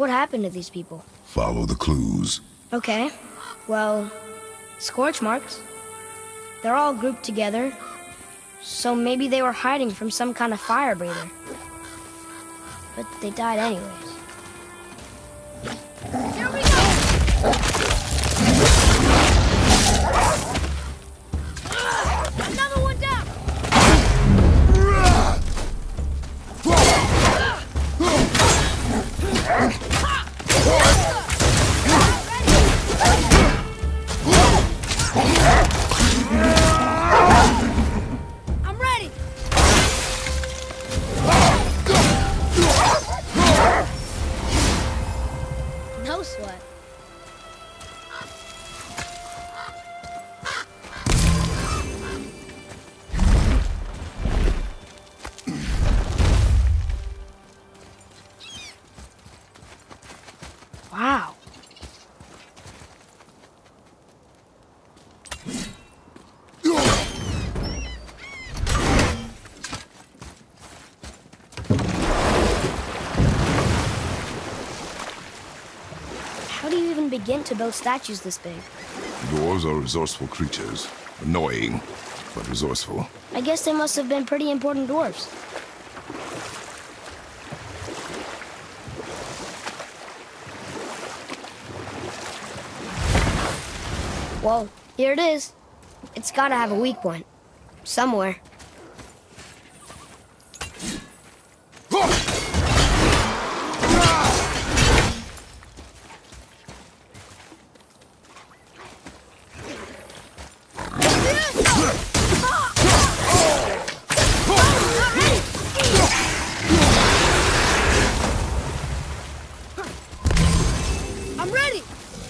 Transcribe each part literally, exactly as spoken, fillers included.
What happened to these people? Follow the clues. Okay. Well, scorch marks. They're all grouped together. So maybe they were hiding from some kind of fire breather. But they died anyways. Here we go! Another one down! I'm ready! No sweat. Wow. How do you even begin to build statues this big? Dwarves are resourceful creatures. Annoying, but resourceful. I guess they must have been pretty important dwarves. Well, here it is. It's gotta have a weak point. Somewhere. I'm ready!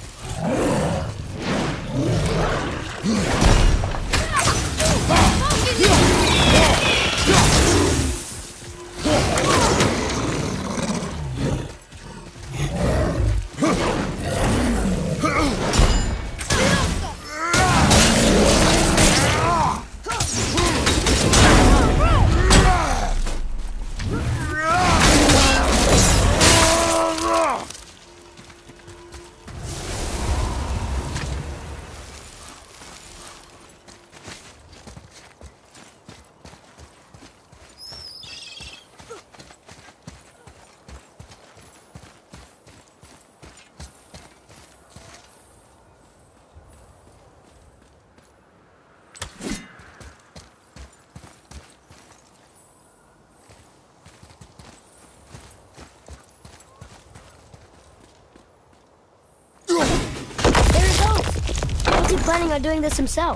Planning on doing this himself.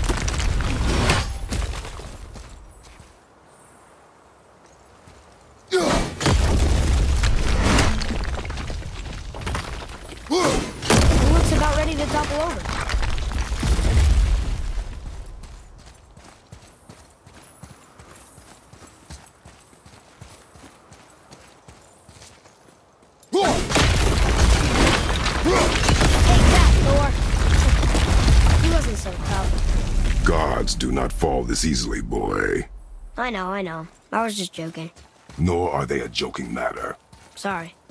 He looks about ready to topple over. So tough. Gods do not fall this easily, boy. I know, I know. I was just joking. Nor are they a joking matter. Sorry.